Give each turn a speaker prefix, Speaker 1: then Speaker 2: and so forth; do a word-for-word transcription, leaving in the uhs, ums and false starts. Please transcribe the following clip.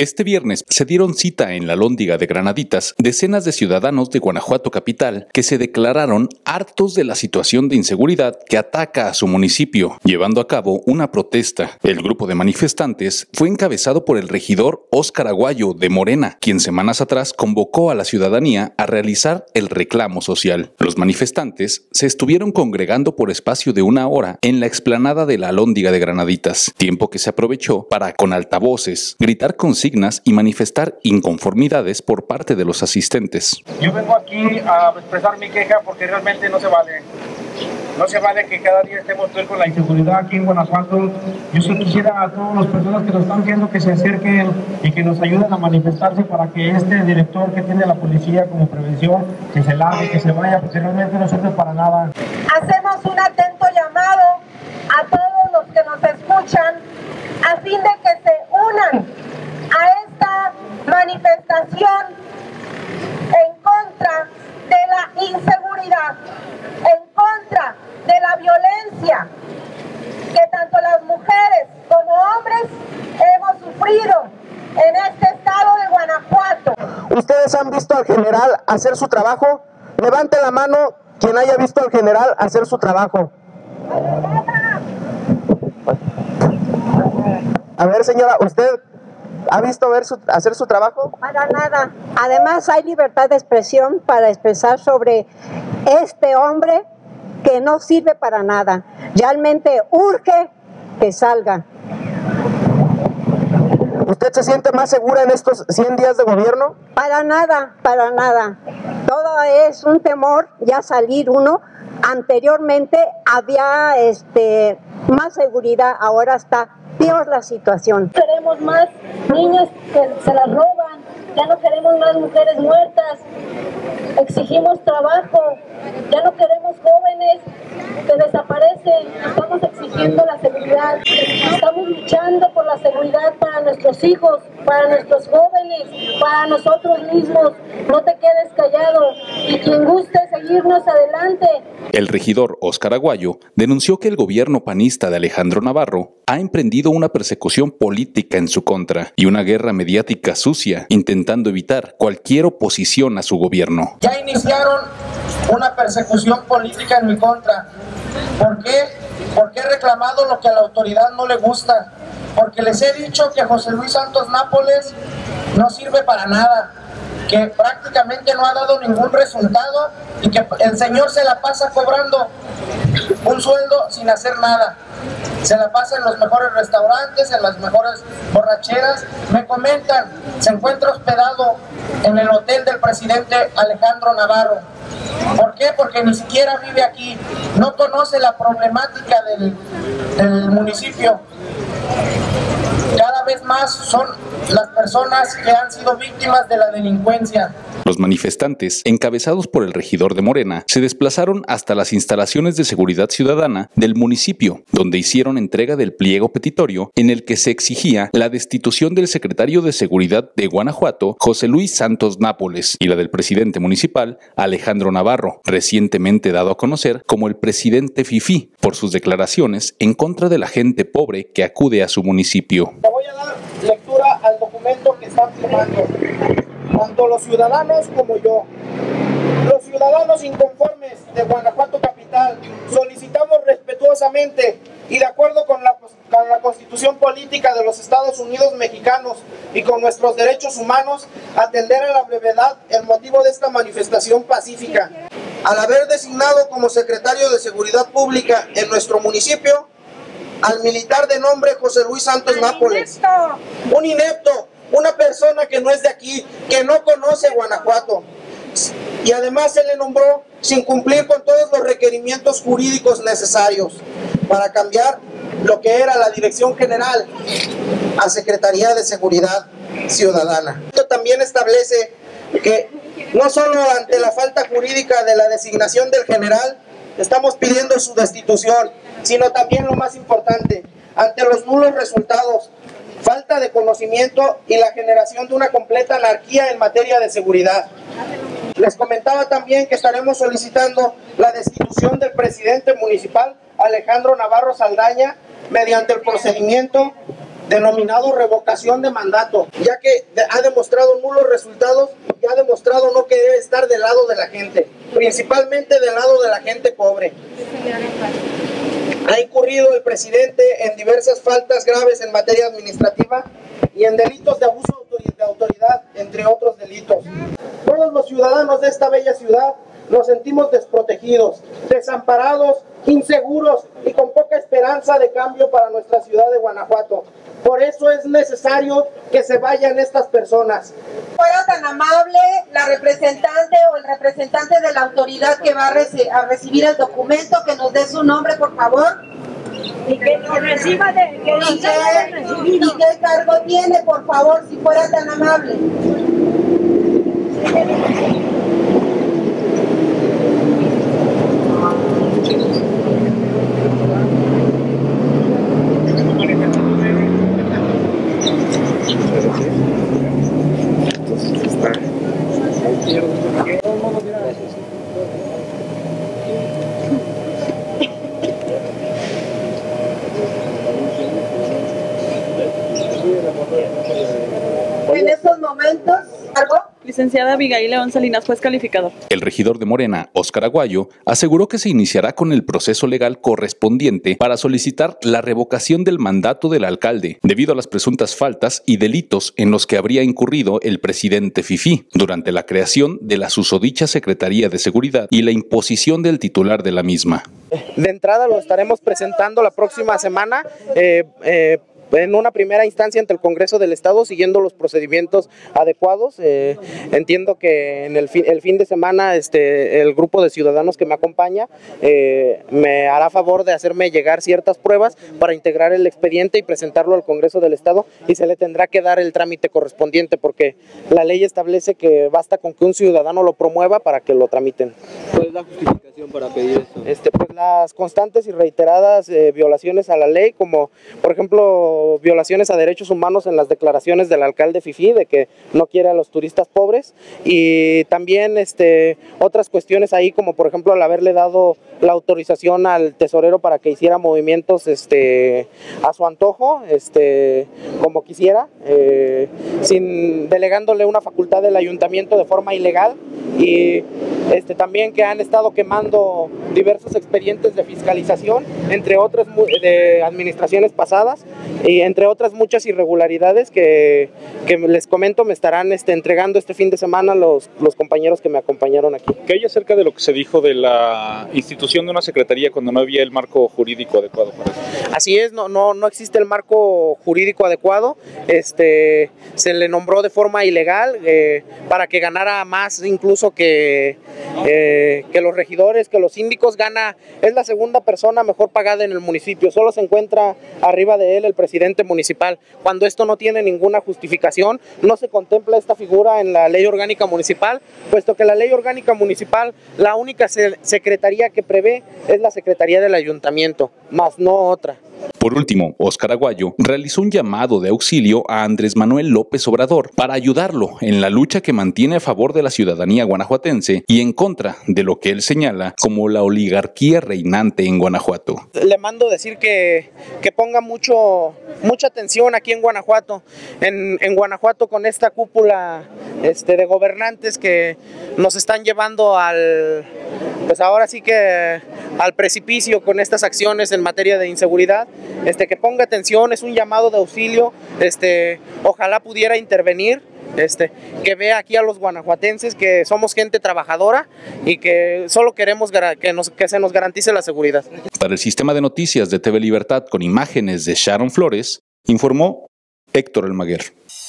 Speaker 1: Este viernes se dieron cita en la Alhóndiga de Granaditas decenas de ciudadanos de Guanajuato capital que se declararon hartos de la situación de inseguridad que ataca a su municipio, llevando a cabo una protesta. El grupo de manifestantes fue encabezado por el regidor Óscar Aguayo de Morena, quien semanas atrás convocó a la ciudadanía a realizar el reclamo social. Los manifestantes se estuvieron congregando por espacio de una hora en la explanada de la Alhóndiga de Granaditas, tiempo que se aprovechó para, con altavoces, gritar consignas y manifestar inconformidades por parte de los asistentes.
Speaker 2: Yo vengo aquí a expresar mi queja porque realmente no se vale. No se vale que cada día estemos con la inseguridad aquí en Guanajuato. Yo sí quisiera a todas las personas que nos están viendo que se acerquen y que nos ayuden a manifestarse para que este director que tiene la policía como prevención, que se largue, que se vaya, porque realmente no sirve para nada.
Speaker 3: Hacemos un atento llamado a todos los que nos escuchan a fin de que se unan a esta manifestación en contra de la inseguridad, en contra de la violencia que tanto las mujeres como hombres hemos sufrido en este estado de Guanajuato.
Speaker 4: ¿Ustedes han visto al general hacer su trabajo? Levante la mano quien haya visto al general hacer su trabajo. A ver, señora, ¿usted ha visto ver su, hacer su trabajo?
Speaker 5: Para nada. Además, hay libertad de expresión para expresar sobre este hombre que no sirve para nada. Realmente urge que salga.
Speaker 4: ¿Usted se siente más segura en estos cien días de gobierno?
Speaker 5: Para nada, para nada. Todo es un temor ya salir uno. Anteriormente había este, más seguridad, ahora está peor la situación.
Speaker 6: Queremos más niños que se las roban, ya no queremos más mujeres muertas, exigimos trabajo, ya no queremos jóvenes que desaparecen, estamos exigiendo la seguridad, estamos luchando por la seguridad para nuestros hijos, para nuestros jóvenes, para nosotros mismos. No te quedes callado y quien guste seguirnos adelante.
Speaker 1: El regidor Óscar Aguayo denunció que el gobierno panista de Alejandro Navarro ha emprendido una persecución política en su contra y una guerra mediática sucia, intentando evitar cualquier oposición a su gobierno.
Speaker 7: Ya iniciaron una persecución política en mi contra. ¿Por qué? Porque he reclamado lo que a la autoridad no le gusta. Porque les he dicho que José Luis Santos Nápoles no sirve para nada, que prácticamente no ha dado ningún resultado y que el señor se la pasa cobrando un sueldo sin hacer nada. Se la pasa en los mejores restaurantes, en las mejores borracheras. Me comentan, se encuentra hospedado en el hotel del presidente Alejandro Navarro. ¿Por qué? Porque ni siquiera vive aquí, no conoce la problemática del, del municipio. Cada vez más son las personas que han sido víctimas de la delincuencia.
Speaker 1: Los manifestantes, encabezados por el regidor de Morena, se desplazaron hasta las instalaciones de seguridad ciudadana del municipio, donde hicieron entrega del pliego petitorio en el que se exigía la destitución del secretario de Seguridad de Guanajuato, José Luis Santos Nápoles, y la del presidente municipal, Alejandro Navarro, recientemente dado a conocer como el presidente fifí, por sus declaraciones en contra de la gente pobre que acude a su municipio.
Speaker 7: Le voy a dar lectura al documento que están firmando, tanto los ciudadanos como yo. Los ciudadanos inconformes de Guanajuato capital solicitamos respetuosamente y de acuerdo con la, con la Constitución Política de los Estados Unidos Mexicanos y con nuestros derechos humanos, atender a la brevedad el motivo de esta manifestación pacífica. Al haber designado como secretario de Seguridad Pública en nuestro municipio al militar de nombre José Luis Santos Nápoles, un inepto, una persona que no es de aquí, que no conoce Guanajuato, y además se le nombró sin cumplir con todos los requerimientos jurídicos necesarios para cambiar lo que era la Dirección General a Secretaría de Seguridad Ciudadana. Esto también establece que no solo ante la falta jurídica de la designación del general estamos pidiendo su destitución, sino también lo más importante, ante los nulos resultados, falta de conocimiento y la generación de una completa anarquía en materia de seguridad. Les comentaba también que estaremos solicitando la destitución del presidente municipal Alejandro Navarro Saldaña mediante el procedimiento denominado revocación de mandato, ya que ha demostrado nulos resultados y ha demostrado no querer estar del lado de la gente, principalmente del lado de la gente pobre. Ha incurrido el presidente en diversas faltas graves en materia administrativa y en delitos de abuso de autoridad, entre otros delitos. Todos los ciudadanos de esta bella ciudad nos sentimos desprotegidos, desamparados, inseguros y con poca esperanza de cambio para nuestra ciudad de Guanajuato. Por eso es necesario que se vayan estas personas.
Speaker 3: Fuera tan amable la representante o el representante de la autoridad que va a, reci a recibir el documento, que nos dé su nombre, por favor.
Speaker 6: Y que nos reciba de, que nos
Speaker 3: ¿Y qué, ¿Y qué cargo tiene, por favor, si fuera tan amable? En estos momentos, ¿algo?
Speaker 8: Licenciada Abigail León Salinas, juez calificador.
Speaker 1: El regidor de Morena, Óscar Aguayo, aseguró que se iniciará con el proceso legal correspondiente para solicitar la revocación del mandato del alcalde, debido a las presuntas faltas y delitos en los que habría incurrido el presidente Fifí durante la creación de la susodicha Secretaría de Seguridad y la imposición del titular de la misma.
Speaker 7: De entrada lo estaremos presentando la próxima semana, eh, eh, en una primera instancia ante el Congreso del Estado, siguiendo los procedimientos adecuados. Eh, entiendo que en el fin, el fin de semana este, el grupo de ciudadanos que me acompaña eh, me hará favor de hacerme llegar ciertas pruebas para integrar el expediente y presentarlo al Congreso del Estado, y se le tendrá que dar el trámite correspondiente, porque la ley establece que basta con que un ciudadano lo promueva para que lo tramiten.
Speaker 9: ¿Cuál es la justificación para pedir eso?
Speaker 7: Este, pues las constantes y reiteradas eh, violaciones a la ley, como por ejemplo violaciones a derechos humanos en las declaraciones del alcalde Fifí, de que no quiere a los turistas pobres, y también este, otras cuestiones ahí, como por ejemplo el haberle dado la autorización al tesorero para que hiciera movimientos este, a su antojo, este, como quisiera, eh, sin delegándole una facultad del ayuntamiento de forma ilegal, y este, también que han estado quemando diversos expedientes de fiscalización, entre otras de administraciones pasadas, y entre otras muchas irregularidades que, que les comento me estarán este, entregando este fin de semana los, los compañeros que me acompañaron aquí.
Speaker 10: ¿Qué hay acerca de lo que se dijo de la institución de una secretaría cuando no había el marco jurídico adecuado para eso?
Speaker 7: Así es, no, no, no existe el marco jurídico adecuado, este, se le nombró de forma ilegal eh, para que ganara más incluso que, eh, que los regidores, que los síndicos. Gana, es la segunda persona mejor pagada en el municipio, solo se encuentra arriba de él el presidente municipal, cuando esto no tiene ninguna justificación. No se contempla esta figura en la ley orgánica municipal, puesto que la ley orgánica municipal, la única secretaría que prevé es la Secretaría del Ayuntamiento, más no otra.
Speaker 1: Por último, Óscar Aguayo realizó un llamado de auxilio a Andrés Manuel López Obrador para ayudarlo en la lucha que mantiene a favor de la ciudadanía guanajuatense y en contra de lo que él señala como la oligarquía reinante en Guanajuato.
Speaker 7: Le mando decir que, que ponga mucho, mucha atención aquí en Guanajuato, en, en Guanajuato con esta cúpula este, de gobernantes que nos están llevando al, pues ahora sí que al precipicio con estas acciones en materia de inseguridad. Este, que ponga atención, es un llamado de auxilio, este, ojalá pudiera intervenir, este, que vea aquí a los guanajuatenses que somos gente trabajadora y que solo queremos que, nos, que se nos garantice la seguridad.
Speaker 1: Para el sistema de noticias de T V Libertad con imágenes de Sharon Flores, informó Héctor Almaguer.